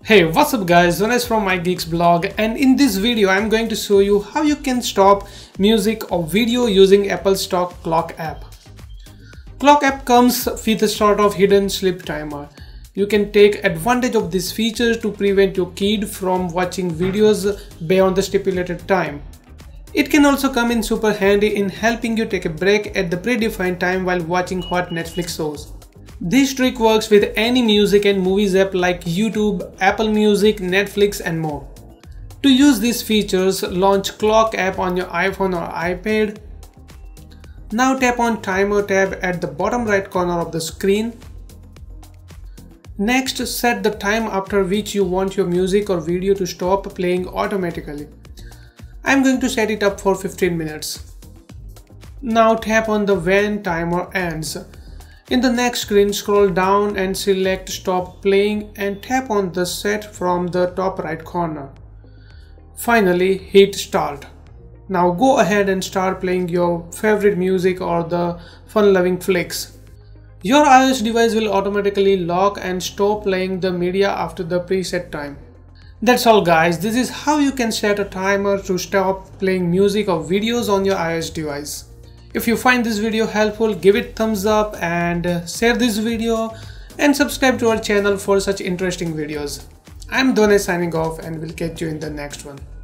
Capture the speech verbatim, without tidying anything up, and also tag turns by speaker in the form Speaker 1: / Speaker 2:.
Speaker 1: Hey, what's up guys, Jonas from My Geeks blog, and in this video I'm going to show you how you can stop music or video using Apple's stock clock app. Clock app comes with a sort of hidden sleep timer. You can take advantage of this feature to prevent your kid from watching videos beyond the stipulated time. It can also come in super handy in helping you take a break at the predefined time while watching hot Netflix shows. This trick works with any music and movies app like YouTube, Apple Music, Netflix and more. To use these features, launch Clock app on your iPhone or iPad. Now tap on Timer tab at the bottom right corner of the screen. Next, set the time after which you want your music or video to stop playing automatically. I'm going to set it up for fifteen minutes. Now tap on the when timer ends. In the next screen, scroll down and select Stop Playing and tap on the set from the top right corner. Finally, hit Start. Now go ahead and start playing your favorite music or the fun-loving flicks. Your iOS device will automatically lock and stop playing the media after the preset time. That's all guys, this is how you can set a timer to stop playing music or videos on your iOS device. If you find this video helpful, give it thumbs up and share this video and subscribe to our channel for such interesting videos. I'm Done signing off and we'll catch you in the next one.